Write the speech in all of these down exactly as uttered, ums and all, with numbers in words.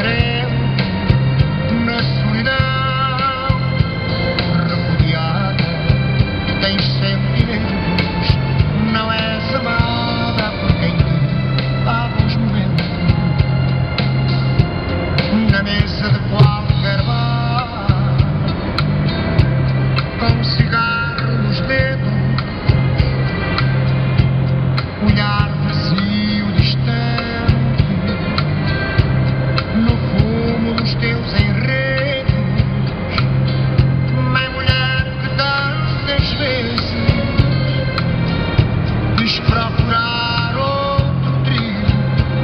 carente na solidão, repudiada, tens sentimentos, não és amada por quem te dá bons momentos. Na mesa de qualquer bar, com um cigarro nos dedos, olhar vazio, distante, no fumo dos teus enredos. Mãe mulher que tantas vezes quis procurar outro trio,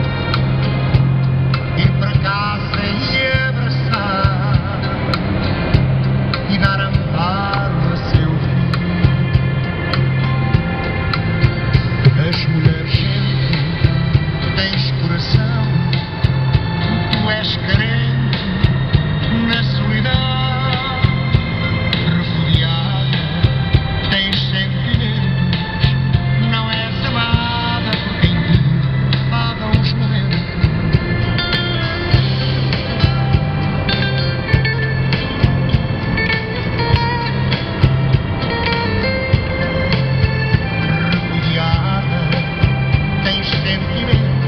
ir para casa e abraçar e dar amparo a seu filho. As mulheres sentem, tens coração, tu és carente na solidão, repudiada, tens sentimentos, não és amada por quem te paga os momentos. Repudiada, tens sentimentos,